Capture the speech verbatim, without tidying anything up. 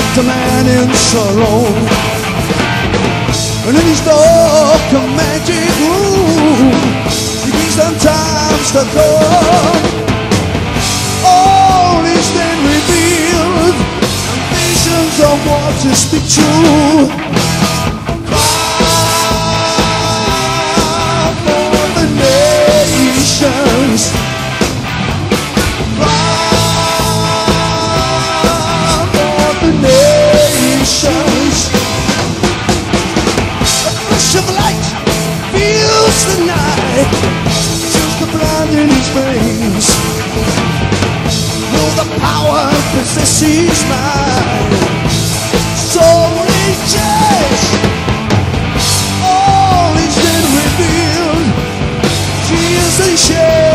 to man in sorrow. And in his dark and magic room, he keeps them times to come. All is then revealed, and visions of what to speak true. Cry for the nations. Of light fills the night, fills the blind in his veins. Know the power possesses mine. So reaches, all is then revealed. Tears and shame.